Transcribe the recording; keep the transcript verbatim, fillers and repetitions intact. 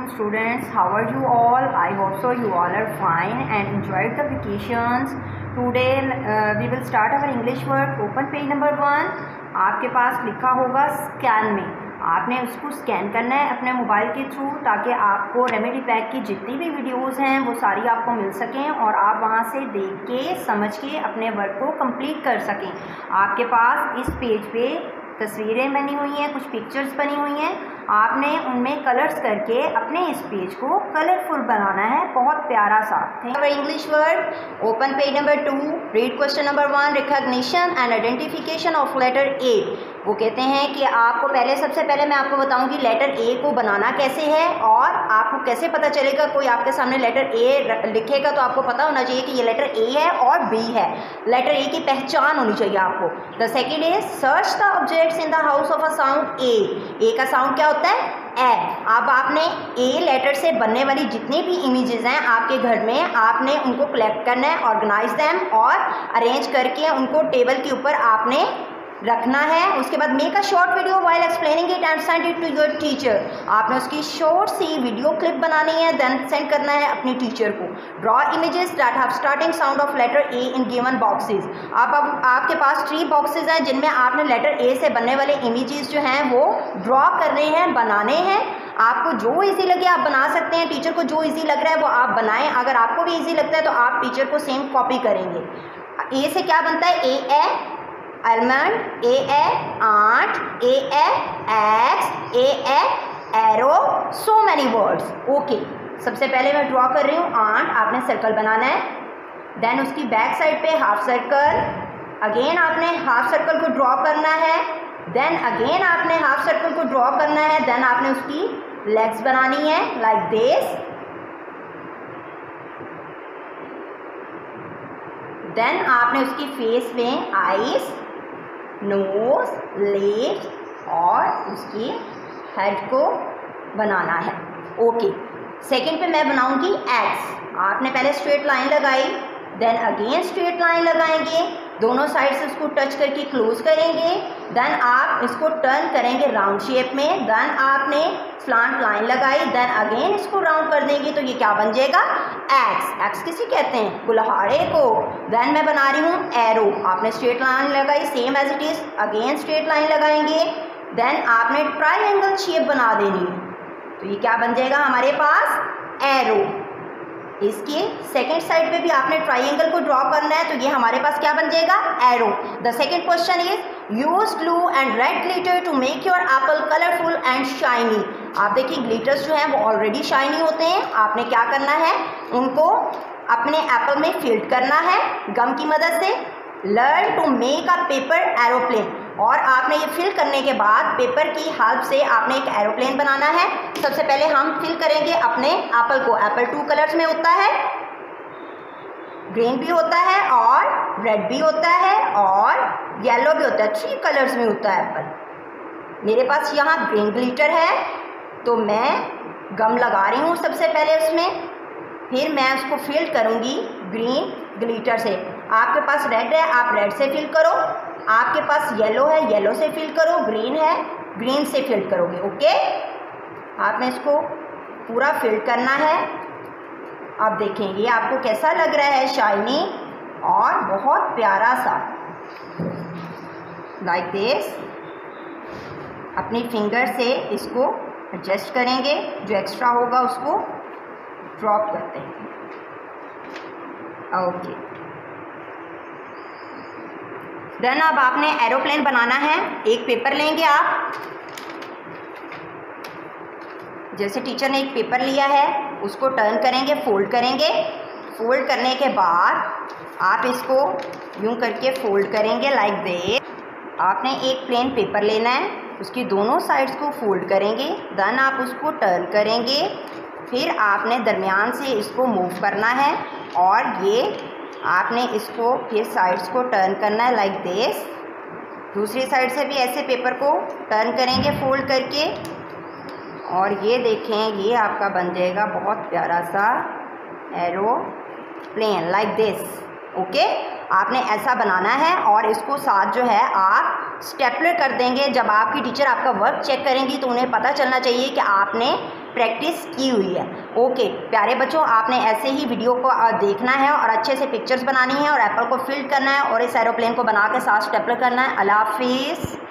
students, how are you all? I hope so you all are fine and enjoyed the vacations. Today uh, we will start our English work. Open page number one. आपके पास लिखा होगा scan में, आपने उसको scan करना है अपने mobile के थ्रू ताकि आपको रेमेडी पैक की जितनी भी वीडियोस हैं वो सारी आपको मिल सकें और आप वहां से देख के समझ के अपने वर्क को कंप्लीट कर सकें। आपके पास इस पेज पे तस्वीरें बनी हुई हैं, कुछ पिक्चर्स बनी हुई हैं, आपने उनमें कलर्स करके अपने इस पेज को कलरफुल बनाना है, बहुत प्यारा सा। English word, open page number two, read question number one, recognition and identification of letter A. वो कहते हैं कि आपको पहले सबसे पहले मैं आपको बताऊंगी लेटर ए को बनाना कैसे है और आपको कैसे पता चलेगा। कोई आपके सामने लेटर ए लिखेगा तो आपको पता होना चाहिए कि ये लेटर ए है और बी है, लेटर ए की पहचान होनी चाहिए आपको। The second is search the objects in the house of a sound A. A का साउंड क्या होता है? ए। अब आपने ए लेटर से बनने वाली जितनी भी इमेजेस हैं आपके घर में, आपने उनको कलेक्ट करना है, ऑर्गेनाइज देम और अरेंज करके उनको टेबल के ऊपर आपने रखना है। उसके बाद make a short video while explaining it and send it to your teacher. आपने उसकी शॉर्ट सी वीडियो क्लिप बनानी है, देन सेंड करना है अपनी टीचर को। Draw images that have starting sound of letter A in given boxes. आप अब आपके पास थ्री बॉक्सेस हैं जिनमें आपने लेटर ए से बनने वाले इमेजेस जो हैं वो ड्रॉ करने हैं, बनाने हैं। आपको जो इजी लगे आप बना सकते हैं, टीचर को जो इजी लग रहा है वो आप बनाएं। अगर आपको भी इजी लगता है तो आप टीचर को सेम कॉपी करेंगे। ए से क्या बनता है? A A almond, a a ant, a a axe, a a arrow, so many words. Okay, सबसे पहले मैं ड्रॉ कर रही हूँ आंट। आपने सर्कल बनाना है, देन उसकी बैक साइड पे हाफ सर्कल, अगेन आपने हाफ सर्कल को ड्रॉ करना है, देन अगेन आपने हाफ सर्कल को ड्रॉ करना है, देन आपने उसकी लेग्स बनानी है लाइक दिस, देन आपने उसकी फेस में आईज, नोज, लेग्स और उसकी हेड को बनाना है। ओके, सेकंड पे मैं बनाऊंगी एग्स। आपने पहले स्ट्रेट लाइन लगाई, देन अगेन स्ट्रेट लाइन लगाएंगे, दोनों साइड से उसको टच करके क्लोज करेंगे, देन आप इसको टर्न करेंगे राउंड शेप में, देन आपने स्लांट लाइन लगाई, देन अगेन इसको राउंड कर देंगे तो ये क्या बन जाएगा? एक्स। एक्स किसी कहते हैं? कुल्हाड़े को। देन मैं बना रही हूँ एरो। आपने स्ट्रेट लाइन लगाई same as it is, again straight line लगाएंगे, देन आपने ट्राइंगल शेप बना देनी है तो ये क्या बन जाएगा हमारे पास? एरो। इसके सेकेंड साइड पे भी आपने ट्राइंगल को ड्रॉ करना है तो ये हमारे पास क्या बन जाएगा? Arrow. The second question is use glue and red glitter to make your apple colourful and shiny. आप देखिए ग्लिटर्स जो हैं वो ऑलरेडी शाइनी होते हैं, आपने क्या करना है? उनको अपने एप्पल में फिल करना है गम की मदद से। Learn to make a paper aeroplane. और आपने ये फिल करने के बाद पेपर की हेल्प से आपने एक एरोप्लेन बनाना है। सबसे पहले हम फिल करेंगे अपने एप्पल को। एप्पल टू कलर्स में होता है, ग्रीन भी होता है और रेड भी होता है और येलो भी होता है, थ्री कलर्स में होता है एप्पल। मेरे पास यहाँ ग्रीन ग्लिटर है तो मैं गम लगा रही हूँ सबसे पहले उसमें, फिर मैं उसको फिल करूँगी ग्रीन ग्लिटर से। आपके पास रेड है, आप रेड से फिल करो, आपके पास येलो है, येलो से फिल करो, ग्रीन है, ग्रीन से फिल करोगे। ओके, आपने इसको पूरा फिल करना है। अब देखेंगे आपको कैसा लग रहा है, शाइनी और बहुत प्यारा सा, लाइक दिस। अपनी फिंगर से इसको एडजस्ट करेंगे, जो एक्स्ट्रा होगा उसको ड्रॉप करते हैं। ओके, देन अब आपने एरोप्लेन बनाना है। एक पेपर लेंगे आप, जैसे टीचर ने एक पेपर लिया है उसको टर्न करेंगे, फोल्ड करेंगे। फोल्ड करने के बाद आप इसको यूं करके फोल्ड करेंगे लाइक दिस। आपने एक प्लेन पेपर लेना है, उसकी दोनों साइड्स को फोल्ड करेंगे, देन आप उसको टर्न करेंगे, फिर आपने दरमियान से इसको मूव करना है और ये आपने इसको फिर साइड्स को टर्न करना है लाइक दिस। दूसरी साइड से भी ऐसे पेपर को टर्न करेंगे फोल्ड करके और ये देखें ये आपका बन जाएगा बहुत प्यारा सा एरोप्लेन लाइक दिस। ओके, आपने ऐसा बनाना है और इसको साथ जो है आप स्टेपलर कर देंगे। जब आपकी टीचर आपका वर्क चेक करेंगी तो उन्हें पता चलना चाहिए कि आपने प्रैक्टिस की हुई है। ओके प्यारे बच्चों, आपने ऐसे ही वीडियो को देखना है और अच्छे से पिक्चर्स बनानी है और एप्पल को फिल करना है और इस एरोप्लेन को बना के साथ स्टेपलर करना है। अल्लाह हाफिज़।